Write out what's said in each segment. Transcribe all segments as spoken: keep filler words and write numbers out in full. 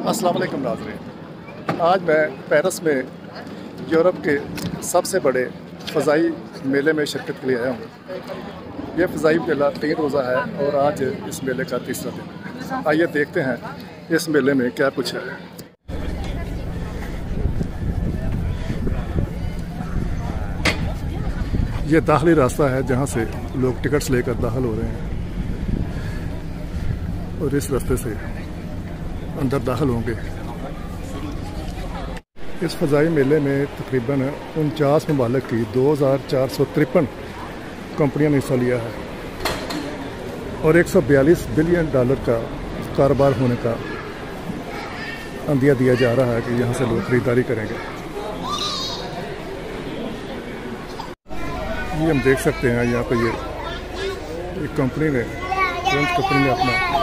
अस्सलाम वालेकुम नाज़रीन, आज मैं पेरिस में यूरोप के सबसे बड़े फ़ज़ाई मेले में शिरकत के लिए आया हूँ। यह फ़ज़ाई मेला तीन रोज़ा है और आज इस मेले का तीसरा दिन है। आइए देखते हैं इस मेले में क्या कुछ है। ये दाखिली रास्ता है जहाँ से लोग टिकट्स लेकर दाखिल हो रहे हैं और इस रास्ते से अंदर दाखिल होंगे। इस फ़ज़ाई मेले में तकरीबन उनचास ममालिक की दो हज़ार चार सौ तिरपन कंपनियों ने हिस्सा लिया है और एक सौ बयालीस बिलियन डॉलर का कारोबार होने का अंदिया दिया जा रहा है कि यहाँ से लोग खरीदारी करेंगे। ये हम देख सकते हैं यहाँ पे ये एक कंपनी ने फ्रेंच कंपनी ने अपना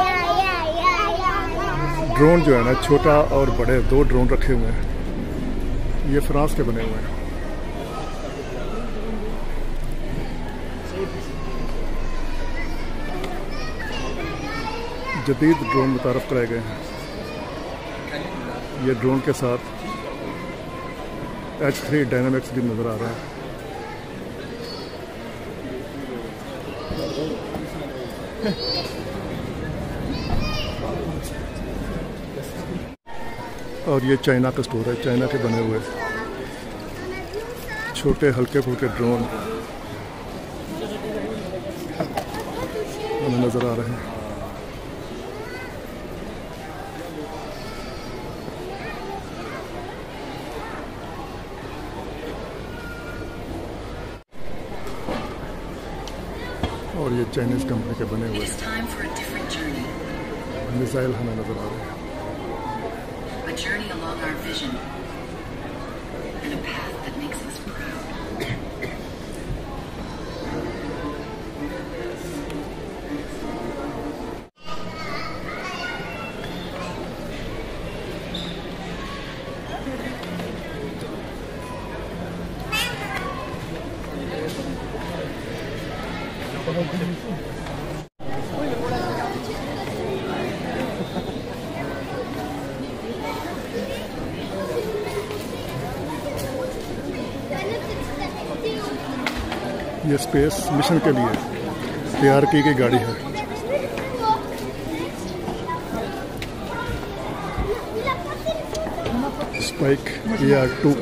ड्रोन जो है ना, छोटा और बड़े दो ड्रोन रखे हुए हैं। ये फ्रांस के बने हुए हैं। जदीद ड्रोन मुतारफ़ कराए गए हैं। ये ड्रोन के साथ एच थ्री डायनामिक्स भी नज़र आ रहा है। और ये चाइना का स्टोर है, चाइना के बने हुए छोटे हल्के फुल्के ड्रोन हमें नज़र आ रहे हैं। और ये चाइनीज़ कंपनी के बने हुए मिसाइल हमें नज़र आ रहे हैं। A journey along our vision and a path that makes us proud. ये स्पेस मिशन के लिए तैयार की गई गाड़ी है। Spike A R two.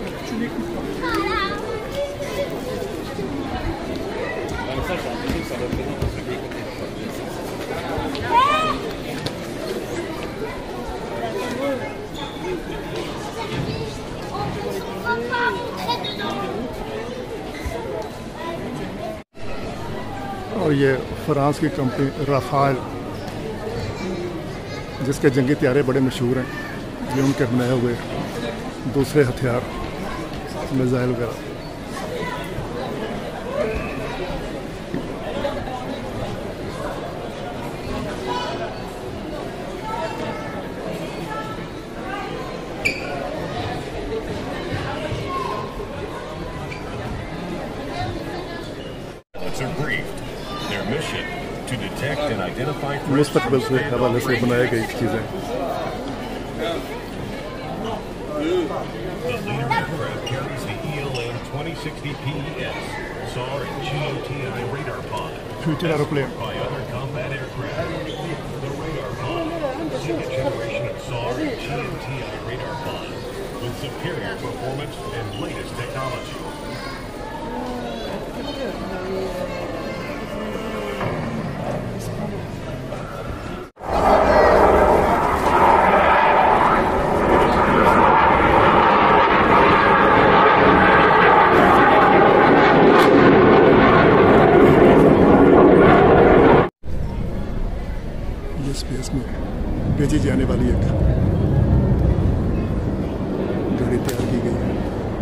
और ये फ्रांस की कंपनी राफाल, जिसके जंगी त्यारे बड़े मशहूर हैं, ये उनके बनाए हुए दूसरे हथियार मिसाइल वगैरह। मुस्तकबिल से हवाले से बनाई गई चीज़ें। Future aeroplane. स्पेस में भेजी जाने वाली एक गाड़ी तैयार की गई है।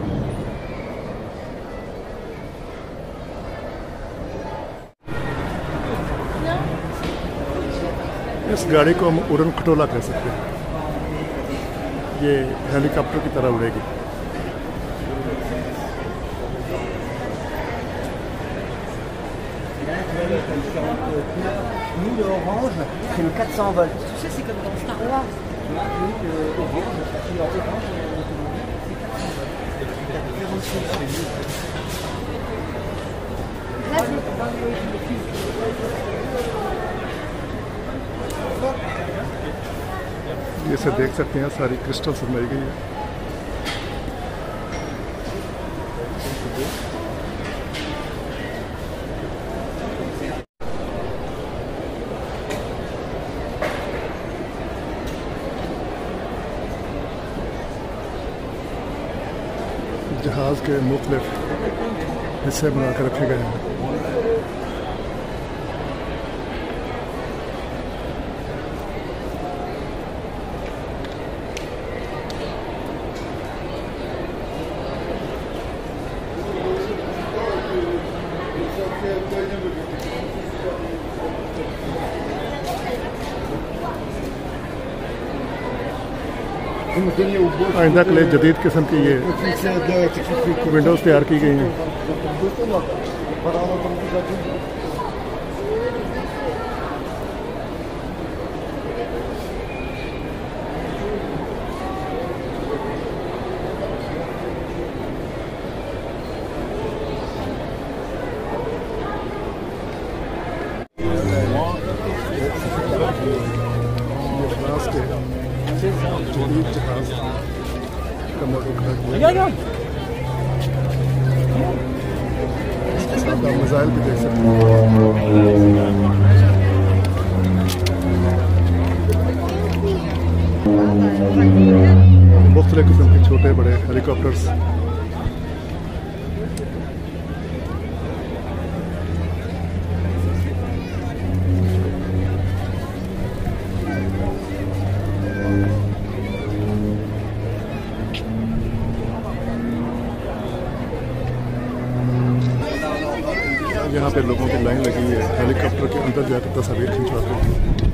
इस गाड़ी को हम उड़न खटोला कह सकते हैं। ये हेलीकॉप्टर की तरह उड़ेगी। Nous, le orange, c'est le quatre cents volts. Tu sais, c'est comme dans Star Wars. ये से देख सकते हैं सारी क्रिस्टल से बनाई गई है। जहाज़ के मुख्तलिफ हिस्से बना कर रखे गए हैं। आइंदा के लिए जदीद किस्म की ये विंडोज़ तैयार की गई हैं। जदीद जहाज़ का मॉडल खड़ा किया है। इसके साथ आप मिसाइल भी देख सकते हैं। मुख्तलिफ किस्म के छोटे बड़े हेलीकॉप्टर्स। यहाँ पे लोगों की लाइन लगी है, हेलीकॉप्टर के अंदर जाकर तस्वीर खिंचवाते हैं।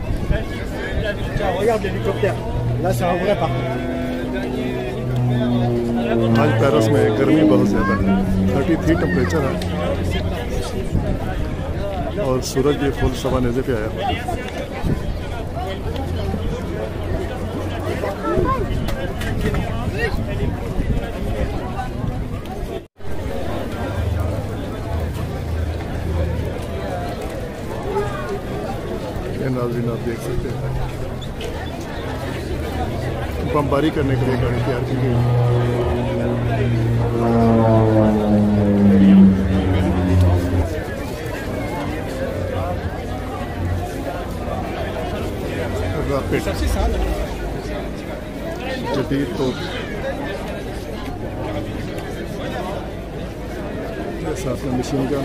आज पेरिस में गर्मी बहुत ज़्यादा है, थर्टी थ्री टेम्परेचर है और सूरज भी फुल सवा नेज़े पे आया। नाज़रीन आप देख सकते हैं बमबारी करने के लिए गाड़ी तैयार की गई है। रॉकेट जदीद तो साथ में मशीन गन।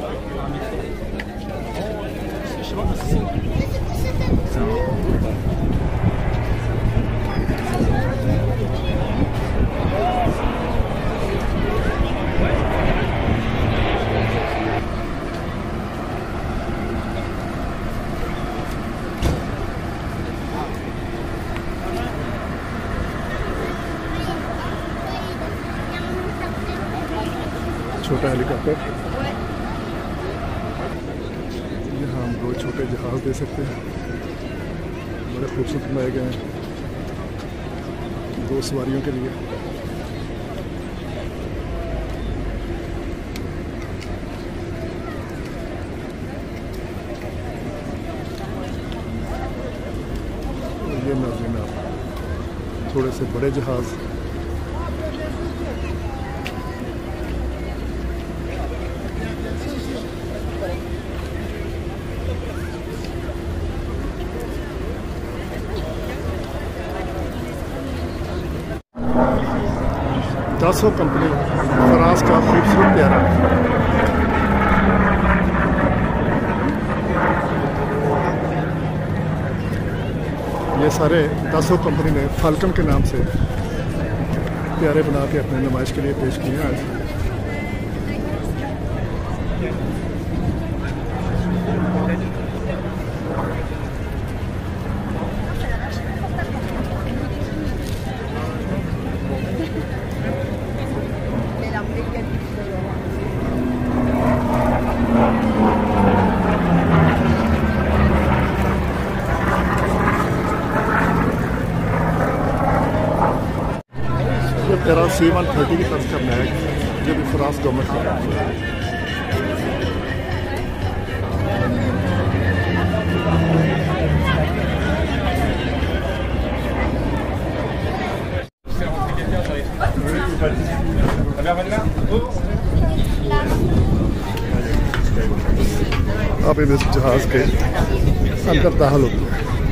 छोटा हेलीकॉप्टर, यहाँ हम दो छोटे जहाज दे सकते हैं, बड़े खूबसूरत बनाए गए हैं दो सवारियों के लिए। ये नाज़रीन आप थोड़े से बड़े जहाज दसों कंपनी फ्रांस का खूबसूरत प्यारा। ये सारे दसों कंपनी ने फाल्कन के नाम से प्यारे बना के अपने नुमाइश के लिए पेश किए हैं आज। अराउंड सी वन थर्टी की तरफ का मैग जो भी फ्रांस गवर्नमेंट का अब इन इस जहाज़ के अंदर दाखिल होते हैं।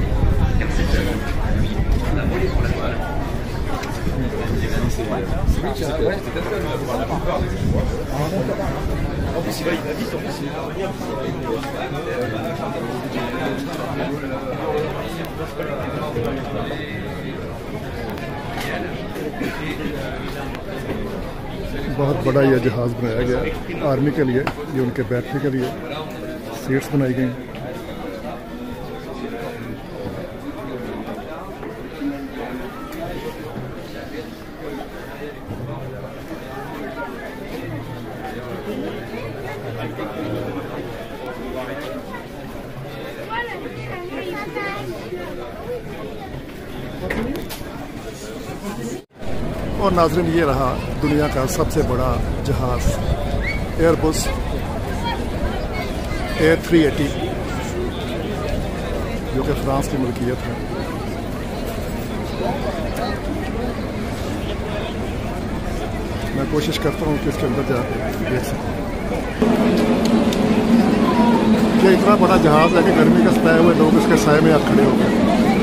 बहुत बड़ा यह जहाज़ बनाया गया आर्मी के लिए, ये उनके बैठने के लिए सीट्स बनाई गई। और नाज़रीन, ये रहा दुनिया का सबसे बड़ा जहाज़ एयरबस ए थ्री एटी जो कि फ्रांस की मलकियत है। मैं कोशिश करता हूँ कि इसके अंदर जाकर देख सकूँ। ये इतना बड़ा जहाज़ है कि गर्मी का सताए हुए लोग इसके साए में आज खड़े हो गए।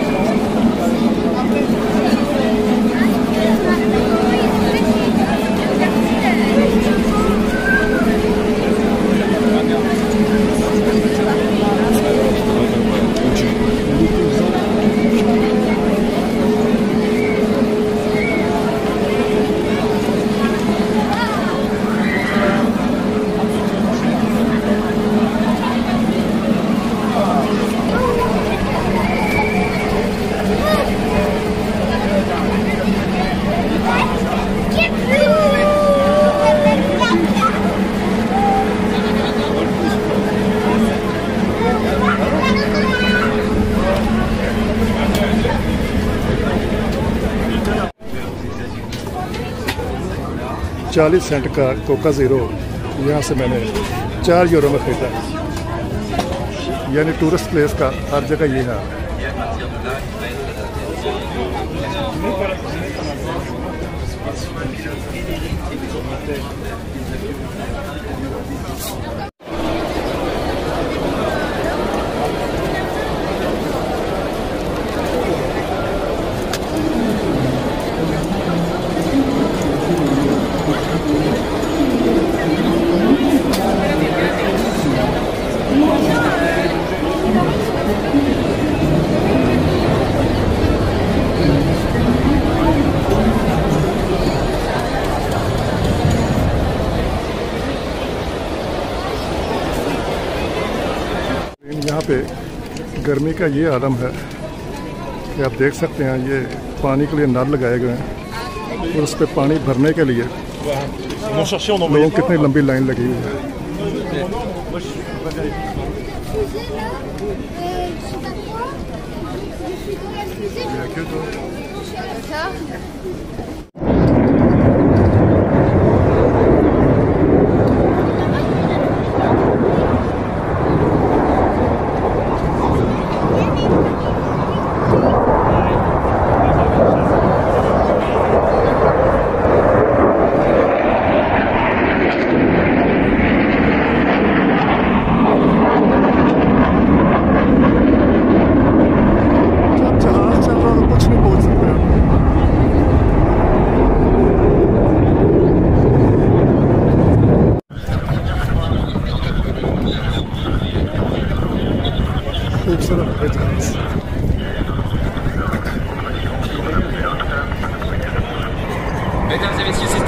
चालीस सेंट का कोका ज़ीरो यहाँ से मैंने चार यूरो में ख़रीदा। यानी टूरिस्ट प्लेस का हर जगह ये है। यहाँ पे गर्मी का ये आलम है कि आप देख सकते हैं, ये पानी के लिए नल लगाए गए हैं और उस पर पानी भरने के लिए लोगों कितनी लंबी लाइन लगी हुई है। Mesdames et messieurs, c'est